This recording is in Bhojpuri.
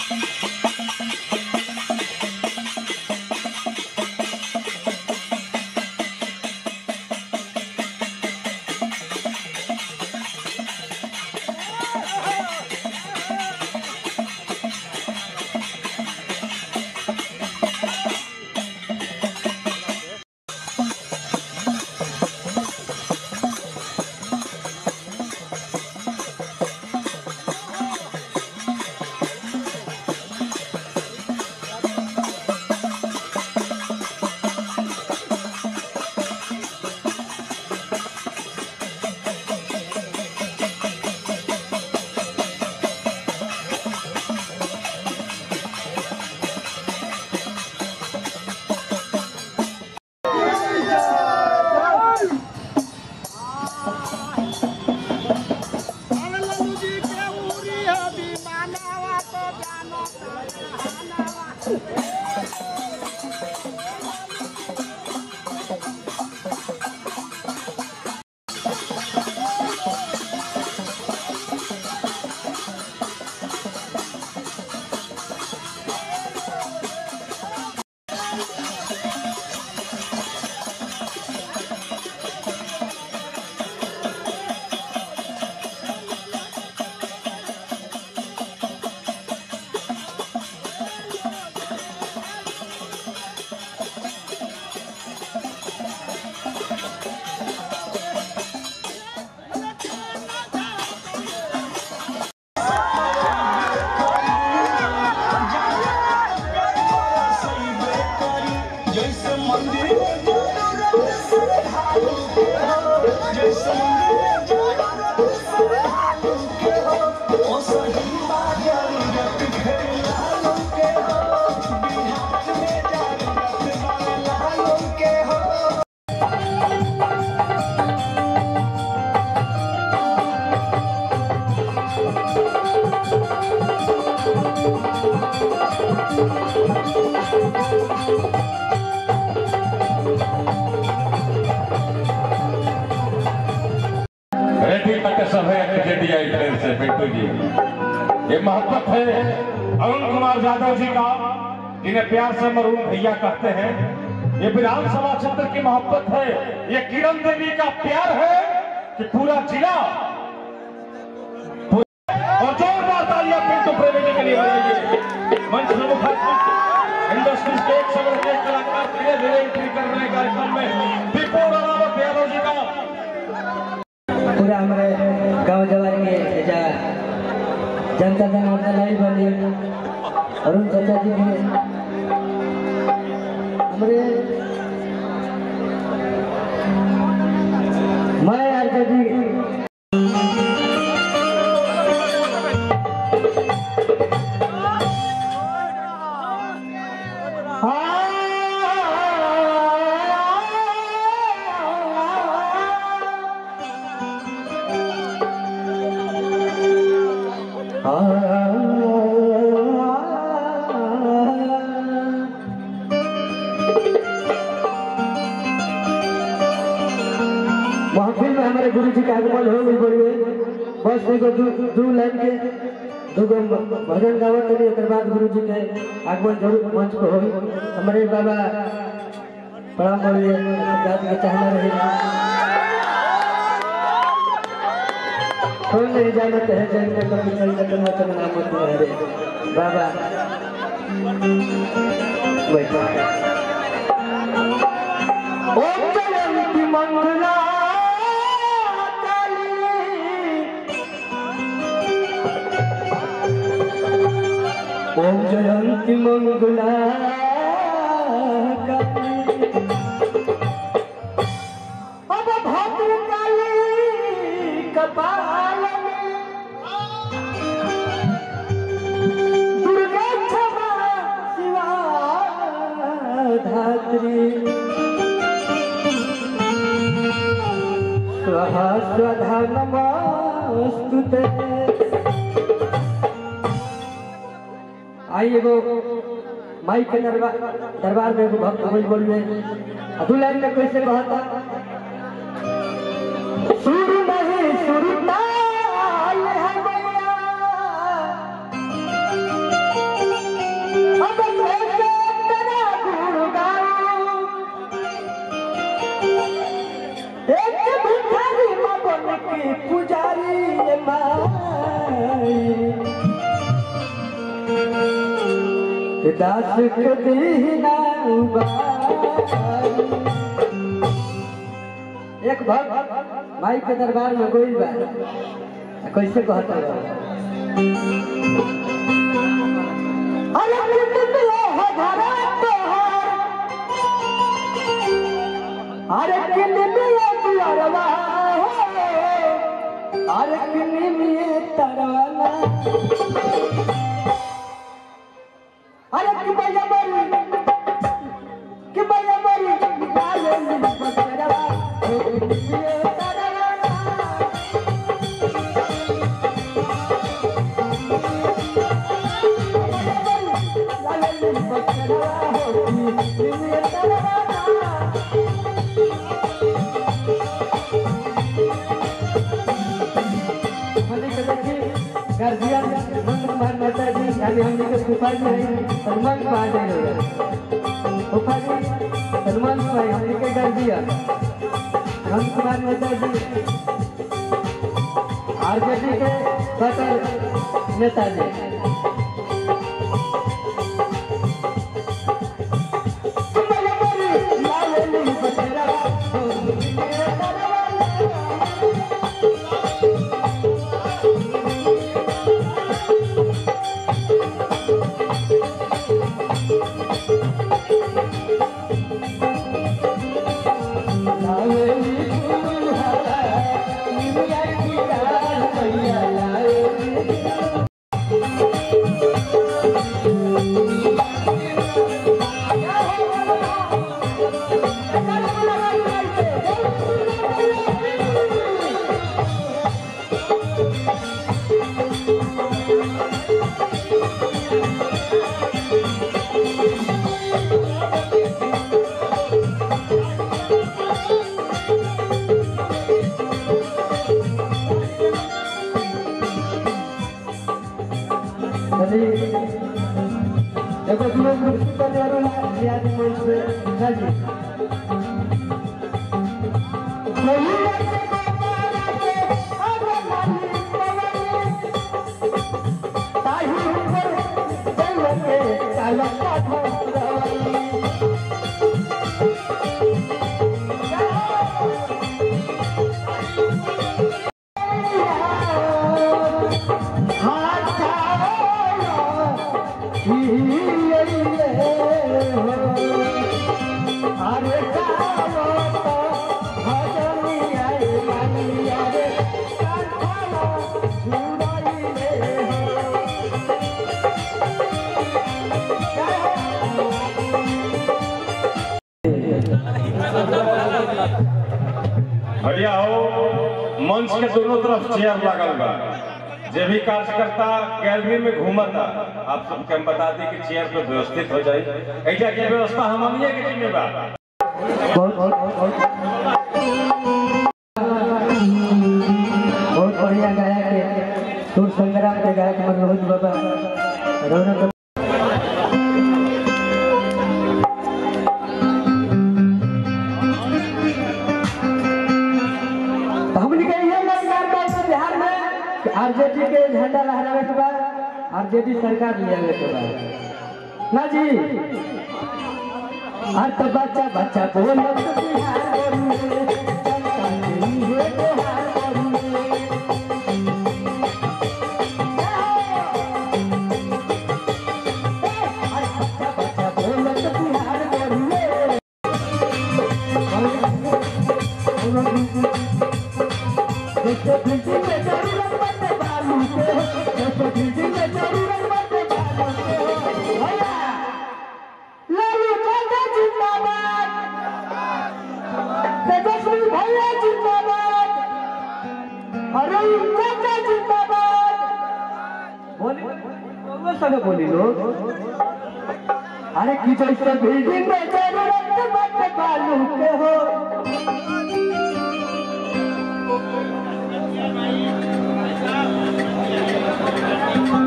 ये मोहब्बत है अरुण कुमार यादव जी का, जिन्हें प्यार से मरून भैया कहते हैं। ये विधानसभा क्षेत्र की मोहब्बत है, ये किरण देवी का प्यार है कि पूरा जिला और जोरदार तालियां पिंटू प्रेमी के लिए बजाइए। मंच प्रमुख इंडस्ट्रीज के एक से बढ़कर एक कलाकार धीरे धीरे एंट्री कर रहे हैं कार्यक्रम में। दीपू रावत यादव जी का पूरा हमारे गाँव जवार के जनता दल लाइव बनी अरुण चाचा जी के हमारे मैं आरके जी महफिल में हमारे गुरु जी का आगमन हो गई बड़ी बस एगो दू लाइन के दूगो भजन गावत रही। एक बाद गुरु जी के आगमन जरूर मंच को हो। हमारे बाबा प्रणाम बोलिए के चाहना रहे कोई नहीं जानते हैं जैन में कभी कभी नाम होते बाबा बैठा मंगला ओम जयंती मंगला अब भद्र काली कपाल दुर्गा क्षमा शिवा धात्री स्वाहा स्वधा नमस्तुते। आइए वो माई के दरबार में भक्त बोलिए अधुलाइन में कैसे कहता सुर नहीं सुरताल है दास के दीना एक भक्त माई के दरबार में गोइल बा कैसे कहता है अरे कितने हो धरा तोहार अरे कितने दुआरवा हो अरे कितने तरवाना अरे कि भैया मरी लाले बचरवा ये तरवाना लाले बचरवा ये तरवाना गार्जियन मंद कुमार मेहता जी यानी हमने के फूफा जी हैं सलमान कुमार जी हैं फूफा जी सलमान कुमार हमने के गार्जियन मंद कुमार मेहता जी आरजेडी के बटर नेता जी देखो लोग करने वाले याद मंच पे राजी बढ़िया हो मंच के दोनों तरफ चेयर लगल बा जे भी कार्यकर्ता गैलरी में घूमता आप सबके हम बता दी कि चेयर पे व्यवस्थित हो जाए ऐसा की व्यवस्था हमनिए के जिम्मेदार बहुत बढ़िया गायक है सुर संग्राम के गायक मनोज बाबा रौनक आरजेडी के झंडा लहरावे के बाद आरजेडी सरकार ले आवे के बाद ना जी हर तो बच्चा बच्चा बोलत बिहार करू जनता नहीं है बिहार करू हर बच्चा बच्चा बोलत बिहार करू देखो फिर में जरूरत लालू चाचा जिंदाबाद तेजस्वी भैया जिंदाबाद अरुण चाचा जिंदाबाद बोली लोग अरे की जैसे बिल्डिंग में जरूरत बाटे बालू के हो Thank you.